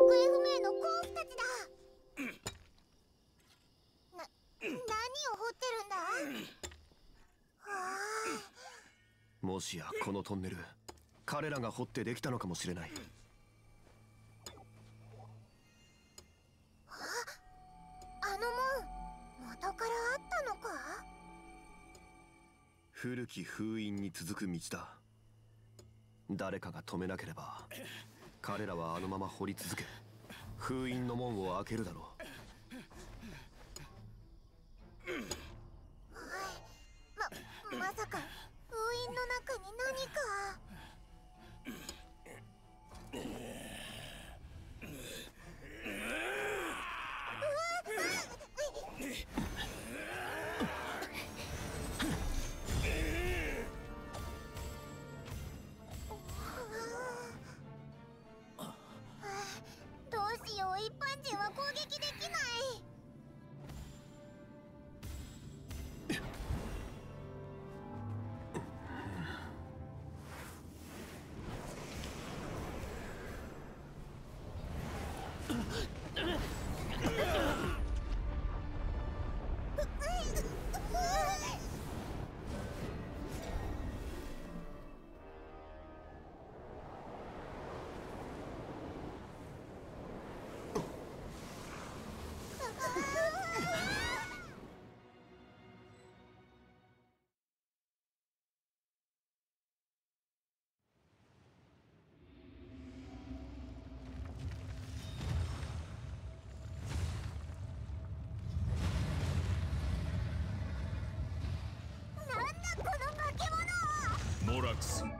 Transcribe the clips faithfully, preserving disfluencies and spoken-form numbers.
行方不明のコースたちだ。な、何を掘ってるんだ。はあ、もしやこのトンネル彼らが掘ってできたのかもしれない。 あ、あの門元からあったのか。 古き封印に続く道だ。誰かが止めなければ彼らはあのまま掘り続け封印の門を開けるだろう。 ま、まさか封印の中に何か。どうしよう、一般人は攻撃できない。 モラクス、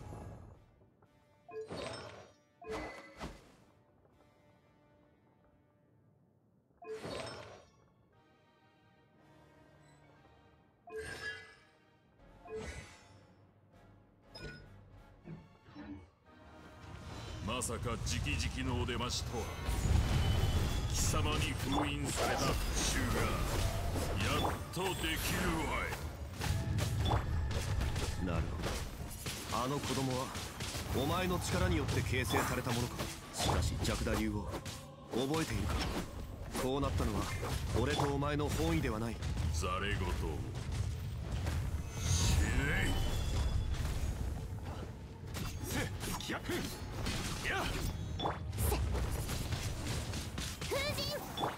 まさか直々のお出ましとは。貴様に封印された復讐がやっとできるわい。 なるほど。あの子供はお前の力によって形成されたものか。しかしジャクダ流を覚えているか。こうなったのは俺とお前の本意ではない。 ざれ言死ねい。せっ、やっやっ風神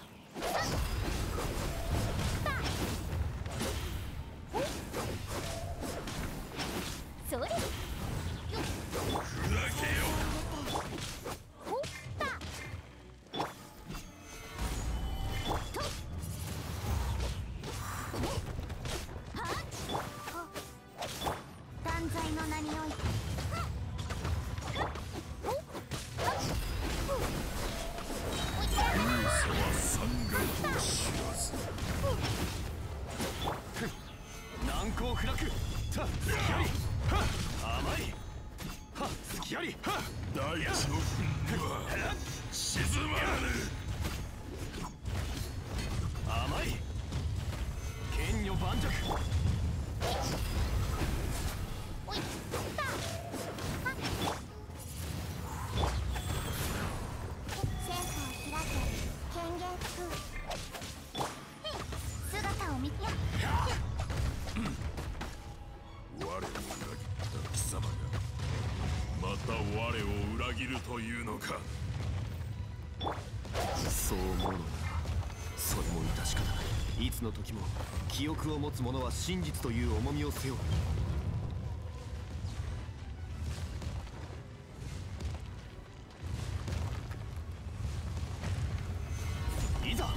それ砕けよ。 ほっぱとはっ断罪の名において勇者は山岳を知らず。 難攻不落。た隙あり。はっ甘い。はっ隙あり。はっ大地の憤怒は静まらぬ。 甘い。剣女盤石。 おいったセンスを開け権限服へい姿を見てや我を裏切った貴様がまた我を裏切るというのか。 そう思うのならそれも致し方ない。いつの時も記憶を持つ者は真実という重みを背負う。いざ。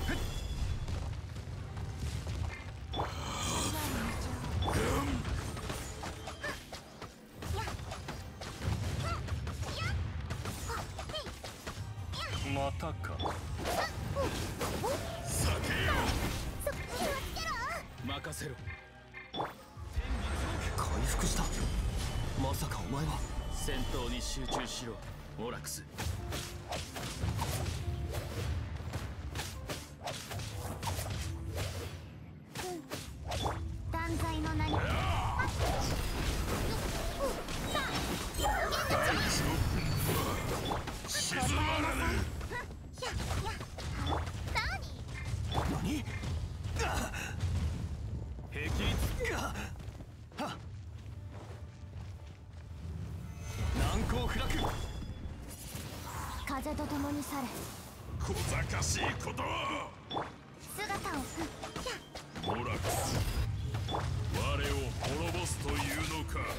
またか。 避けよ。 任せろ。回復した。まさかお前は。 戦闘に集中しろモラクス。 断罪の名に大地の憤怒は静まらぬ。 風と共に去れ。 小賢しいことを。 姿をふっひゃ。 モラクス、我を滅ぼすというのか。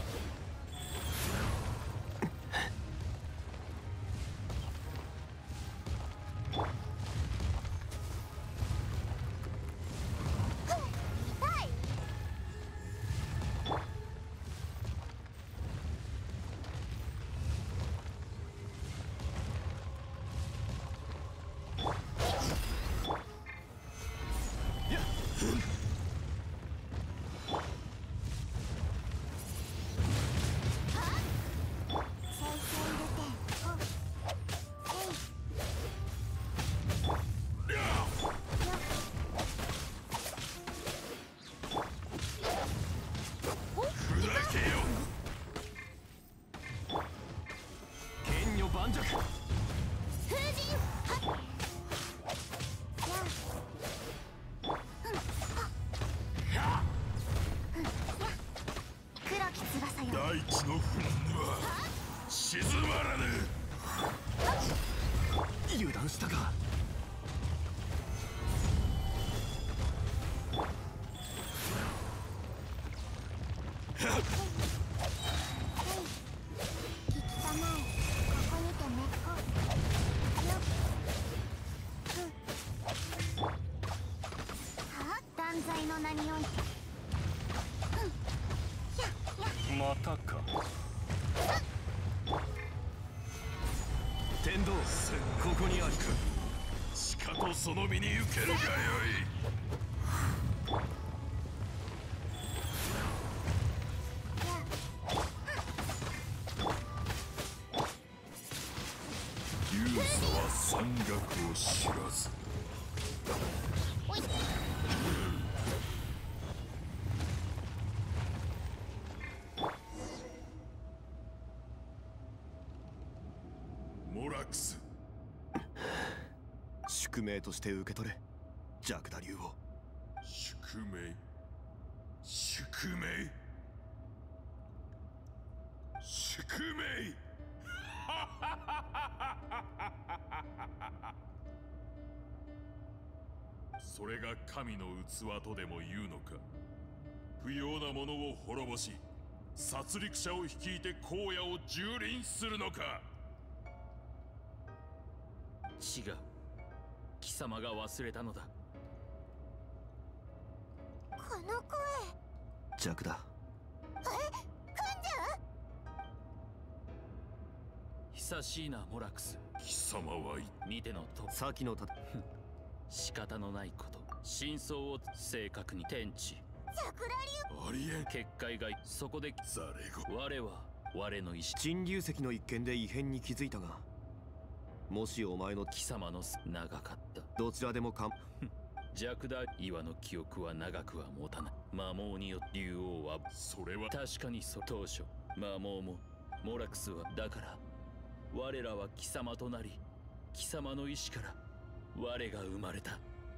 大地の不運は静まらぬ。 油断したか。 またか。 天道、ここにある。 しかとその身に受けるがよい。勇者は山岳を知らず。モラクス、 宿命として受け取れ、ジャクダ竜を。 宿命、宿命、宿命。それが神の器とでも言うのか。不要なものを滅ぼし、殺戮者を率いて荒野を蹂躙するのか。 違う。貴様が忘れたのだ。 この声。 ジャクだ。 え、組んじゃう。 久しいな、モラクス。 貴様は見てのと先のた仕方のないこと。真相を正確に天地。 桜竜。 ありえん。 結界がそこでザレゴ。 我は我の意志。 陳流石の一件で異変に気づいたが、もしお前の貴様の長かった。 どちらでもかん弱大岩の記憶は長くは持たない。魔網によって竜王はそれは確かにそ当初魔網もモラクスはだから我らは貴様となり貴様の意志から我が生まれた。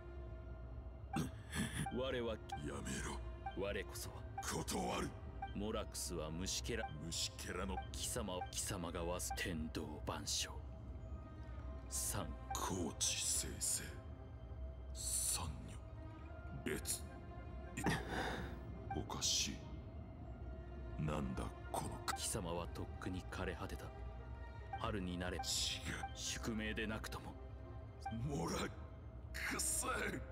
我はやめろ。 我こそは断る。 モラクスは虫けら虫けらの貴様を貴様がわす天道万象三高知生成三女別いおかしい。なんだこの貴様はとっくに枯れ果てた。春になれ違う。 宿命でなくともモラクス。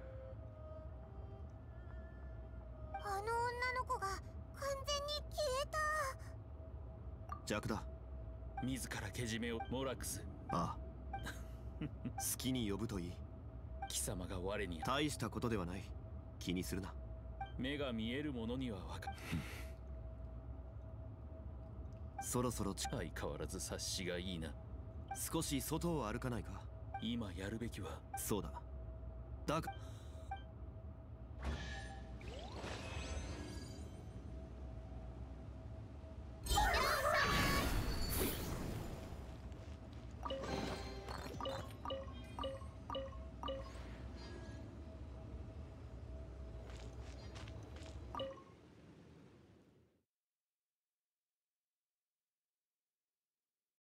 あの女の子が完全に消えた。 ジャクだ。 自らけじめをモラクス。 ああ好きに呼ぶといい。 貴様が我に大したことではない。気にするな。 目が見えるものにはわかそろそろち相変わらず察しがいいな。 少し外を歩かないか。 今やるべきはそうだ。だが